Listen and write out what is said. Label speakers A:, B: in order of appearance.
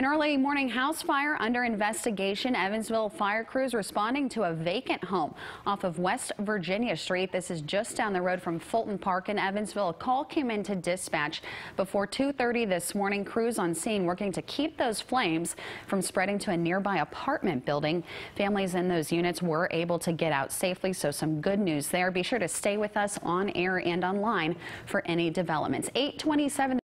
A: An early morning house fire under investigation. Evansville fire crews responding to a vacant home off of West Virginia Street. This is just down the road from Fulton Park in Evansville. A call came into dispatch before 2:30 this morning. Crews on scene working to keep those flames from spreading to a nearby apartment building. Families in those units were able to get out safely, so some good news there. Be sure to stay with us on air and online for any developments. 8:27.